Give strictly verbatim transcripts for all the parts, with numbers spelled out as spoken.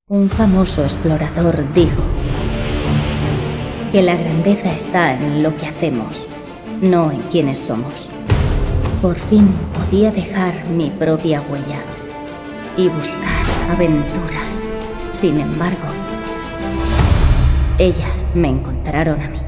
Un famoso explorador dijo que la grandeza está en lo que hacemos, no en quiénes somos. Por fin podía dejar mi propia huella y buscar aventuras. Sin embargo, ellas me encontraron a mí.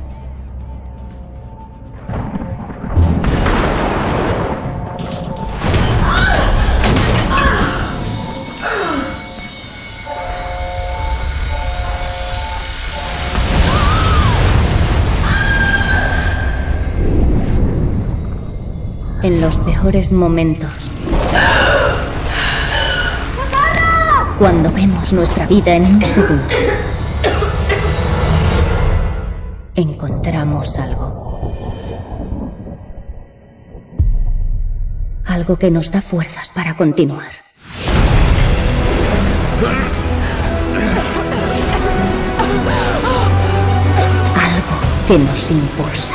En los peores momentos, cuando vemos nuestra vida en un segundo, encontramos algo. Algo que nos da fuerzas para continuar. Algo que nos impulsa.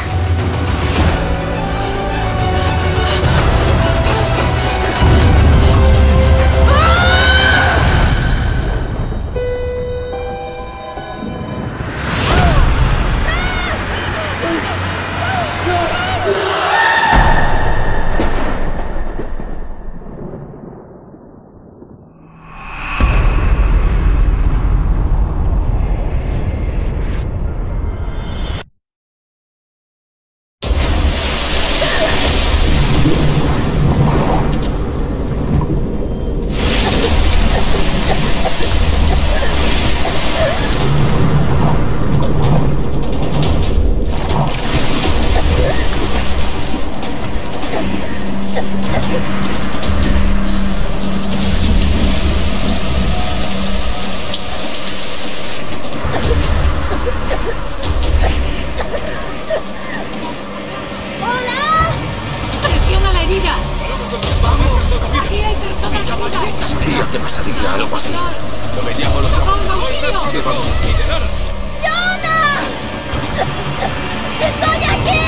Sabía que pasaría algo así. ¡No veníamos los ¿Qué vamos a hacer? ¡Jonah! ¡Estoy aquí!